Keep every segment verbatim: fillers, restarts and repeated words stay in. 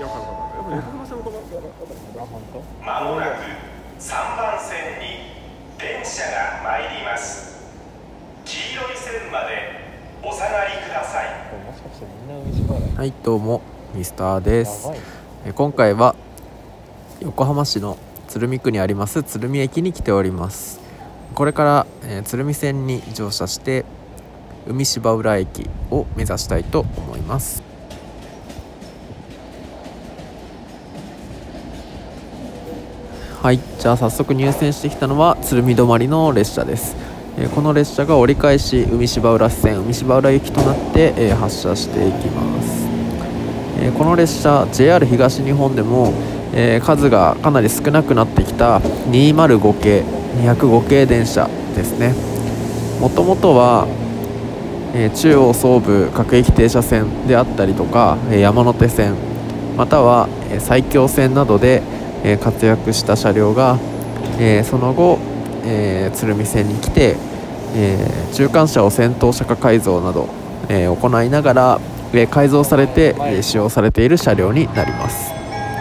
やかんかった。やっぱ横浜線のことやかんかった。あ、本当。 まもなくさんばん線に電車が参ります。黄色い線までお下がりください。 もしかしてみんな海芝原。 はい、どうもミスターです。 やばいね。 え今回は横浜市の鶴見区にあります鶴見駅に来ております。これから、えー、鶴見線に乗車して海芝浦駅を目指したいと思います。はい、じゃあ早速入線してきたのは鶴見止まりの列車です。えー、この列車が折り返し海芝浦線海芝浦行きとなって、えー、発車していきます。えー、この列車 ジェイアール 東日本でも、えー、数がかなり少なくなってきたにひゃくご系にひゃくご系電車ですね。もともとは、えー、中央総武各駅停車線であったりとか、えー、山手線または、えー、埼京線などで、えー、活躍した車両が、えー、その後、えー、鶴見線に来て、えー、中間車を先頭車化改造など、えー、行いながら、えー、改造されて、えー、使用されている車両になります。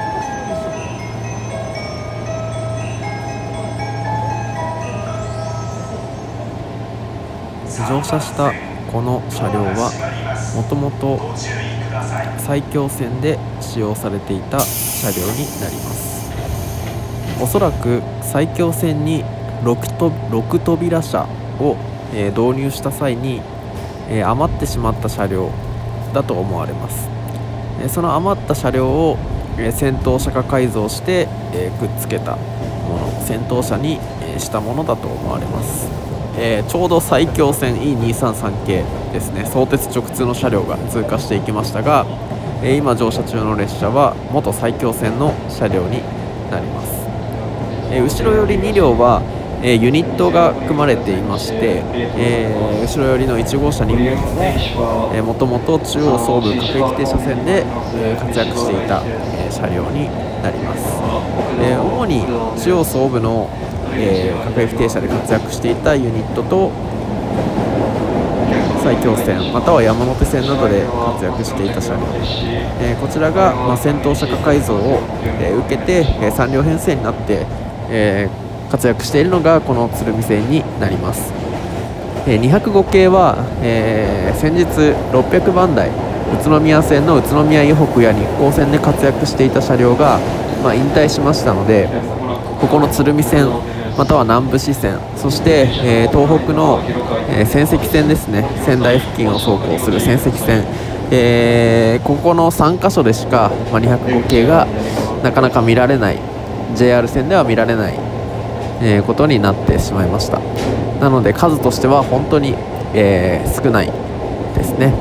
乗車したこの車両はもともと埼京線で使用されていた車両になります。おそらく埼京線に 6, と6扉車を、えー、導入した際に、えー、余ってしまった車両だと思われます。えー、その余った車両を、えー、先頭車化改造して、えー、くっつけたもの先頭車に、えー、したものだと思われます。えー、ちょうど埼京線 イーにーさんさん 系ですね、相鉄直通の車両が通過していきましたが、えー、今乗車中の列車は元埼京線の車両になります。えー、後ろ寄りに両は、えー、ユニットが組まれていまして、えー、後ろ寄りのいち号車に号も、えー、もともと中央総武各駅停車線で、えー、活躍していた、えー、車両になります。えー、主に中央総武のえー、各駅停車で活躍していたユニットと埼京線または山手線などで活躍していた車両、えー、こちらが、まあ、先頭車化改造を、えー、受けて、えー、さん両編成になって、えー、活躍しているのがこの鶴見線になります。えー、にひゃくご系は、えー、先日ろっぴゃくばんだい宇都宮線の宇都宮以北や日光線で活躍していた車両が、まあ、引退しましたので、ここの鶴見線または南武支線そして、えー、東北の、えー、仙石線ですね、仙台付近を走行する仙石線、えー、ここのさんかしょでしか、まあ、にひゃくご系がなかなか見られない ジェイアール 線では見られない、えー、ことになってしまいました。なので数としては本当に、えー、少ないですね。はい、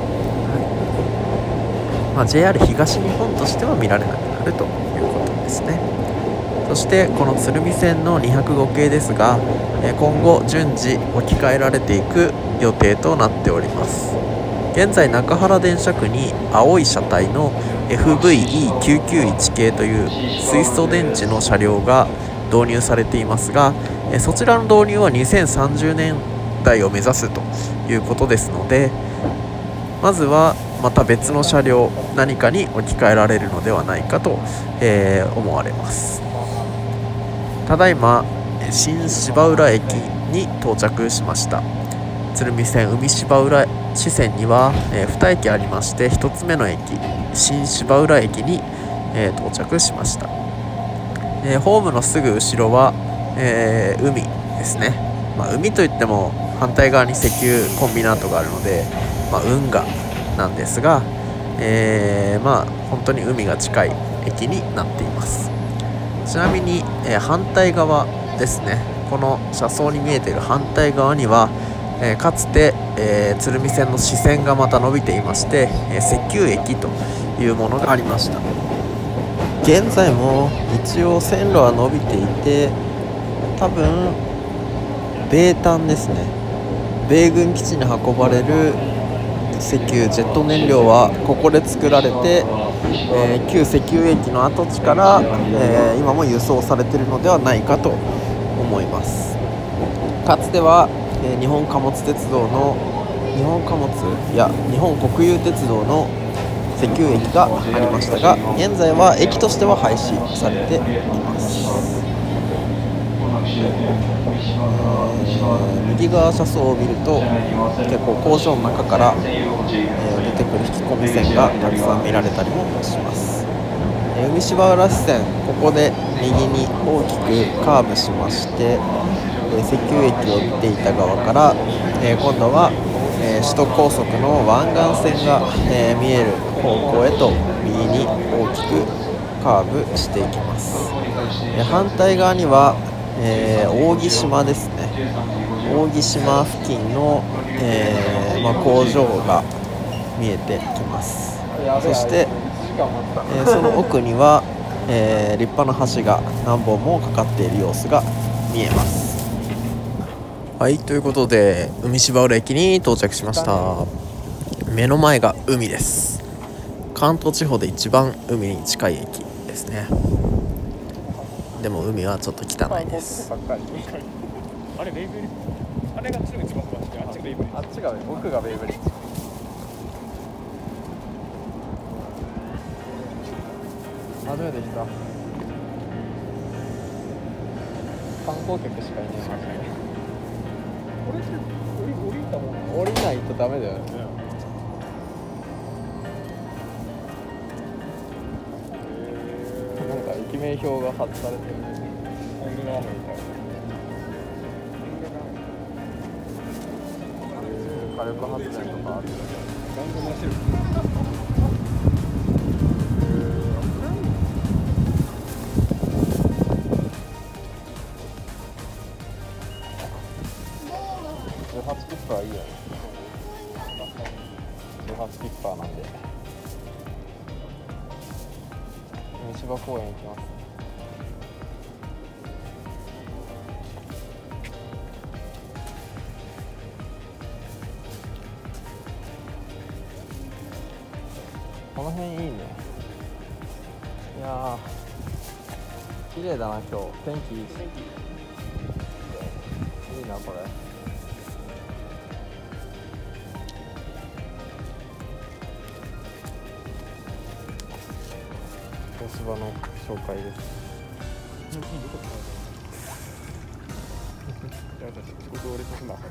まあ、ジェイアール 東日本としては見られなくなるということですね。そしてこの鶴見線のにひゃくご系ですが、今後順次置き換えられていく予定となっております。現在中原電車区に青い車体の エフブイイーきゅうきゅういち 系という水素電池の車両が導入されていますが、そちらの導入はにせんさんじゅうねんだいを目指すということですので、まずはまた別の車両何かに置き換えられるのではないかと、えー、思われます。ただいま新芝浦駅に到着しました。鶴見線海芝浦支線には、えー、に駅ありまして、ひとつめの駅新芝浦駅に、えー、到着しました。えー、ホームのすぐ後ろは、えー、海ですね。まあ、海といっても反対側に石油コンビナートがあるので、まあ、運河なんですが、えー、まあ本当に海が近い駅になっています。ちなみに、えー、反対側ですね、この車窓に見えている反対側には、えー、かつて、えー、鶴見線の支線がまた伸びていまして、えー、石油駅というものがありました。現在も一応線路は伸びていて、多分米炭ですね、米軍基地に運ばれる石油ジェット燃料はここで作られて、えー、旧石油駅の跡地から、えー、今も輸送されているのではないかと思います。かつては、えー、日本貨物鉄道の日本貨物いや日本国有鉄道の石油駅がありましたが、現在は駅としては廃止されています。右側車窓を見ると結構工場の中から、えー、出てくる引き込み線がたくさん見られたりもします。えー、海芝浦支線、ここで右に大きくカーブしまして、えー、石油駅を見ていた側から、えー、今度は、えー、首都高速の湾岸線が、えー、見える方向へと右に大きくカーブしていきます。えー、反対側には、えー、扇島ですね。扇島付近の、えーまあ、工場が見えてきます。そして、えー、その奥には、えー、立派な橋が何本もかかっている様子が見えます。はい、ということで海芝浦駅に到着しました。目の前が海です。関東地方で一番海に近い駅ですね。でも海はちょっと汚いです。 あれベイブリッジ、あれが一番詳しい。あっちがベイブリッジ、あっちが僕がベイブリッジ。初めて来た。観光客しかいないマジで。これって降りたもん。降りないとダメだよね。なんか駅名標が貼されてる。本当だみたいな。火力発電とかある。ガンガン走る。じゅうはちキッパーいいよね。じゅうはちキッパーなんで。西場公園行きます。この辺いいね。いやー綺麗だな今日。天気いいし。いいなこれ。東芝の紹介です。仕事俺とすな。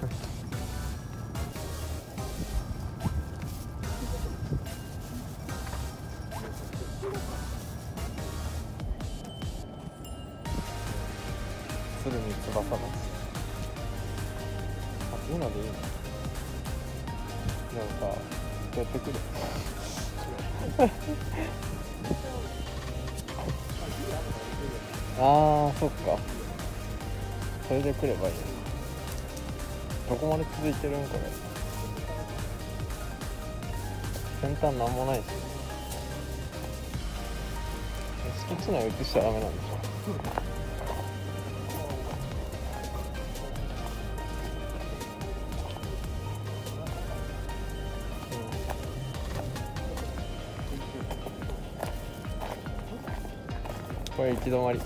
鶴見翼橋。あ、いいのでいいの。でもさ、やってくる。ああ、そっか。それで来ればいい。どこまで続いてるんこれ。先端なんもないし。敷地内移しちゃダメなんでしょ。これ行き止まり。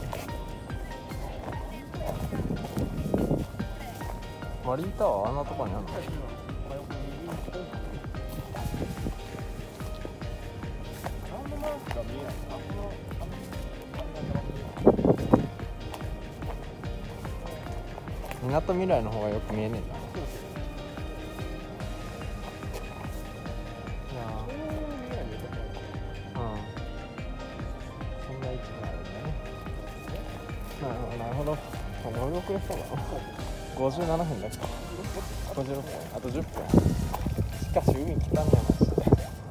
マリータワーあんなとこにあるの？みなとみらいの方がよく見えねえんだ。なるほど。乗り遅れそうだな。ごじゅうななふんだっけ。ごじゅうろっぷん、あとじゅっぷん。しかし海汚ねえマジで。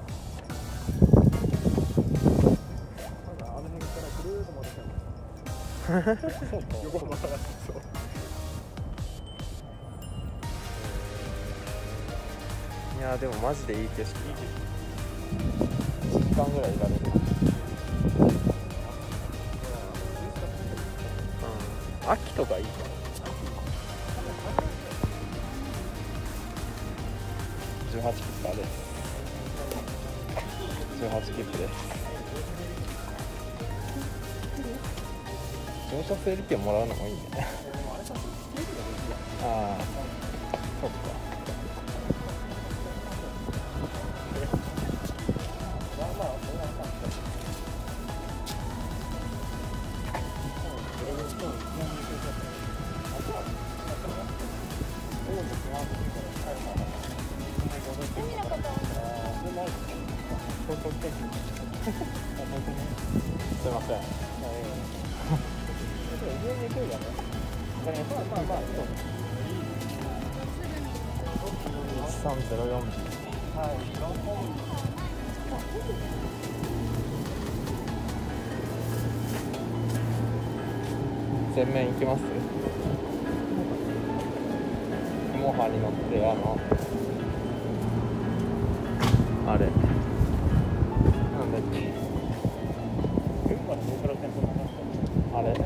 いやでもマジでいい景色。いちじかんぐらいいられる。秋とかいいかな。じゅうはちキッパーです。じゅうはちキップです。乗車整理券もらうのもいいね。ああ、そっか。 すいません。いちさんゼロよん。全面行きます。モハに乗ってあのあれなんだっけあれ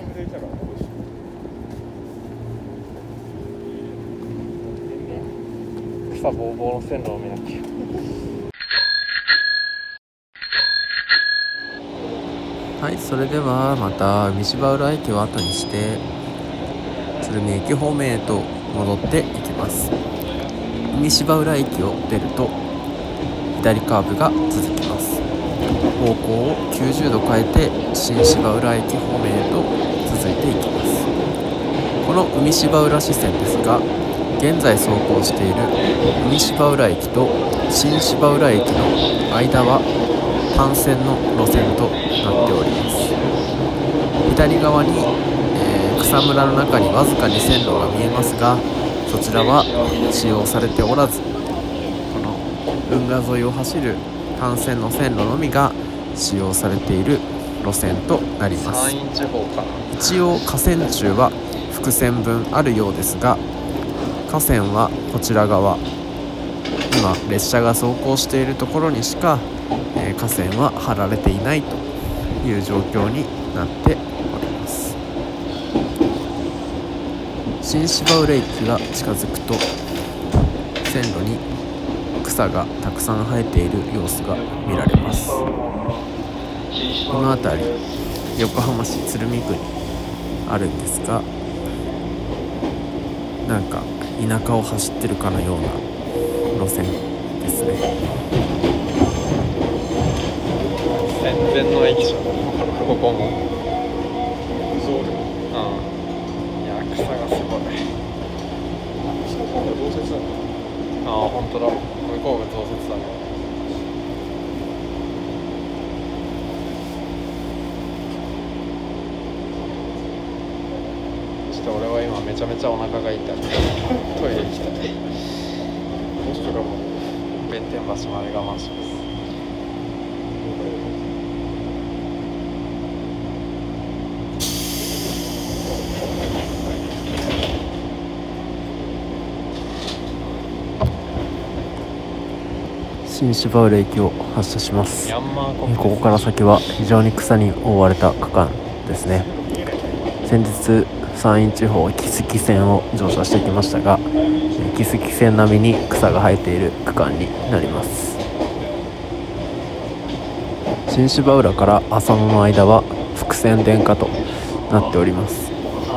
草ぼうぼうの線路を見なきゃ。 はい、それではまた海芝浦駅を後にして鶴見駅方面へと戻っていきます。海芝浦駅を出ると左カーブが続きます。方向をきゅうじゅうど変えて新芝浦駅方面へと続いていきます。この海芝浦支線ですが、現在走行している海芝浦駅と新芝浦駅の間は単線の路線となっております。左側に、えー、草むらの中にわずかに線路が見えますが、そちらは使用されておらず、この運河沿いを走る単線の線路のみが使用されている路線となります。 山陰地方かな。 一応架線柱は複線分あるようですが、架線はこちら側、今列車が走行しているところにしか、えー、架線は張られていないという状況になっております。新芝浦駅が近づくと線路に草がたくさん生えている様子が見られます。この辺り横浜市鶴見区にあるんですが、なんか田舎を走ってるかのような路線ですね。 戦前の駅じゃん、ここも。そう。うん。いや、草がすごい。ああ、本当だ。向こうが増設だね。ちょっと俺は今めちゃめちゃお腹が痛い。トイレ行きたい。もしとかも弁天橋まで我慢します。 新芝浦駅を発車します。 ミャンマー国ここから先は非常に草に覆われた区間ですね。先日山陰地方木次線を乗車してきましたが、木次線並みに草が生えている区間になります。新芝浦から浅野の間は複線電化となっております。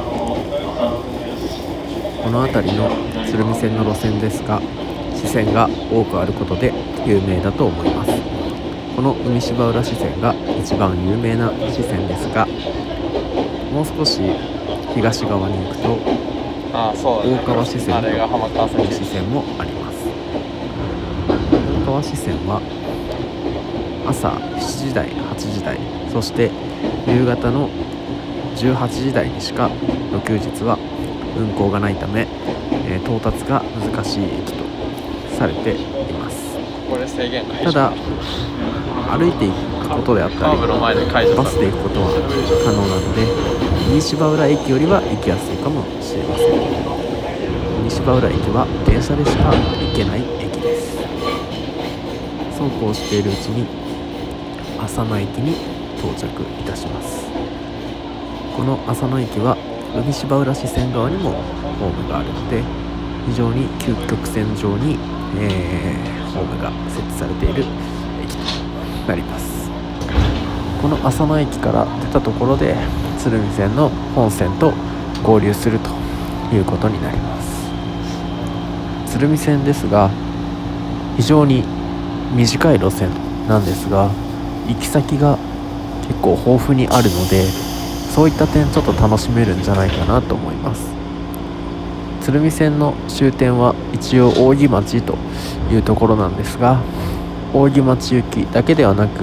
この辺りの鶴見線の路線ですが、支線が多くあることで有名だと思います。この海芝浦支線が一番有名な支線ですが、もう少し東側に行くとああ、そうだね、 大川支線あれが浜川線の支線もあります。大川支線は朝しちじ台、はちじ台、そして夕方のじゅうはちじ台にしか土休日は運行がないため、えー、到達が難しい駅とされています。 これ制限解除。 ただ歩いていくことであったりカーブの前で解除されバスで行くことは可能なので、海芝浦駅よりは行きやすいかもしれません。海芝浦駅は電車でしか行けない駅です。そうこうしているうちに浅野駅に到着いたします。この浅野駅は海芝浦支線側にもホームがあるので、非常に急曲線上に、えー、ホームが設置されている駅となります。この浅野駅から出たところで鶴見線の本線と合流するということになります。鶴見線ですが非常に短い路線なんですが、行き先が結構豊富にあるので、そういった点ちょっと楽しめるんじゃないかなと思います。鶴見線の終点は一応扇町というところなんですが、扇町行きだけではなく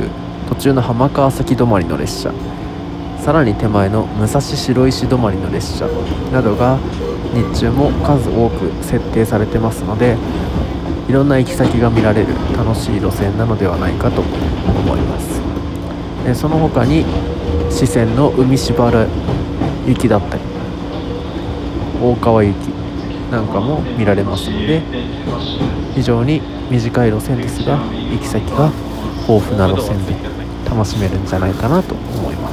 途中の浜川崎止まりの列車、さらに手前の武蔵白石止まりの列車などが日中も数多く設定されてますので、いろんな行き先が見られる楽しい路線なのではないかと思います。えその他に支線の海しばら行きだったり大川行きなんかも見られますので、非常に短い路線ですが行き先が豊富な路線で楽しめるんじゃないかなと思います。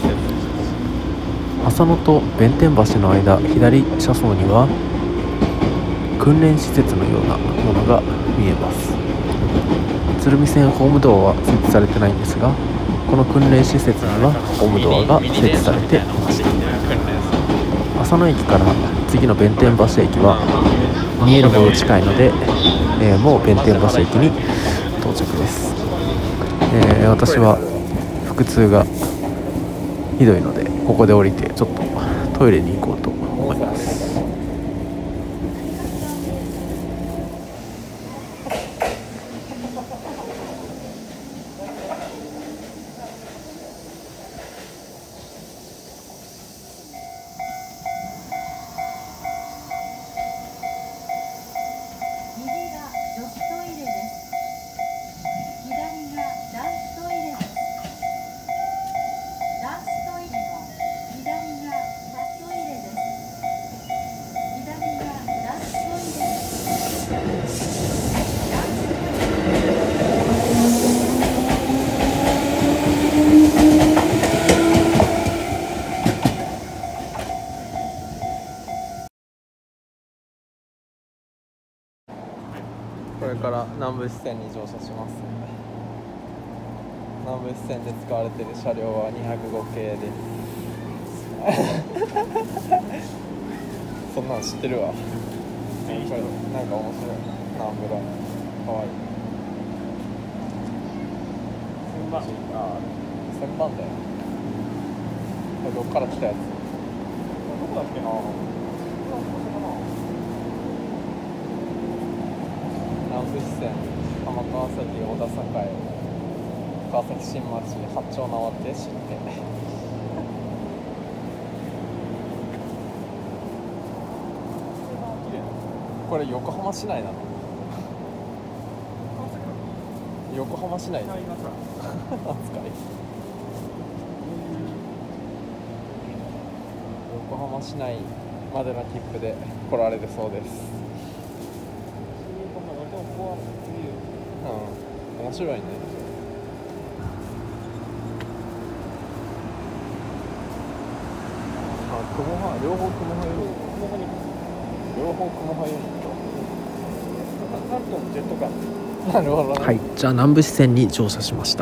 浅野と弁天橋の間左車窓には訓練施設のようなものが見えます。鶴見線ホームドアは設置されてないんですが、この訓練施設にはホームドアが設置されていました。浅野駅から次の弁天橋駅は見えるほど近いので、えー、もう弁天橋駅に到着です。えー、私は腹痛がひどいのでここで降りてちょっとトイレに行こうと思います。これから南武支線に乗車します。南武支線で使われている車両はにひゃくご系ですそんなの知ってるわ。これなんか面白い。南武だ。かわいい。千番。ああ、千番だよ。これどっから来たやつ。どこだっけな。南武支線浜川崎小田栄川崎新町八丁縄手新手これ横浜市内なの？横浜市内扱い横浜市内までの切符で来られるそうです。うん、面白いね。あ、雲派、両方雲派ユニット。両方雲派ユニット。関東のジェットか。なるほど、ね。はい、じゃあ南武支線に乗車しました。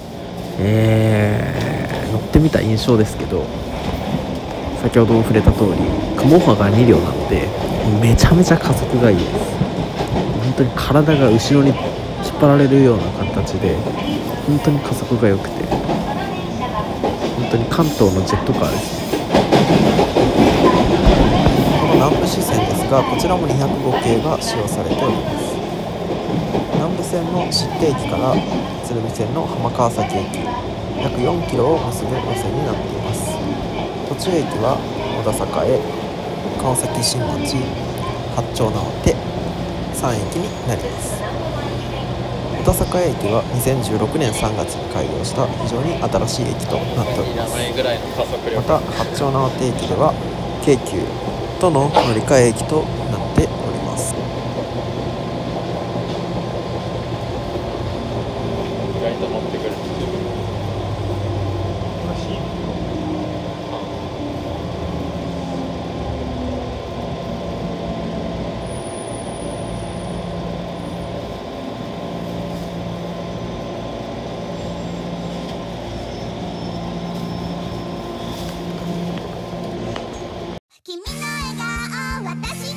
えー、乗ってみた印象ですけど、先ほども触れた通り、雲派がに両なので、めちゃめちゃ加速がいいです。本当に体が後ろに引っ張られるような形で本当に加速が良くて、本当に関東のジェットカーですね。この南武支線ですが、こちらもにひゃくご系が使用されております。南武線の知手駅から鶴見線の浜川崎駅約よんキロを結ぶ路線になっています。途中駅は小田栄、川崎新町、八丁縄手さん駅になります。小田栄駅はにせんじゅうろくねんさんがつに開業した非常に新しい駅となっております。また八丁縄手駅では京急との乗り換え駅となっております。意外と乗ってくる。 君の笑顔私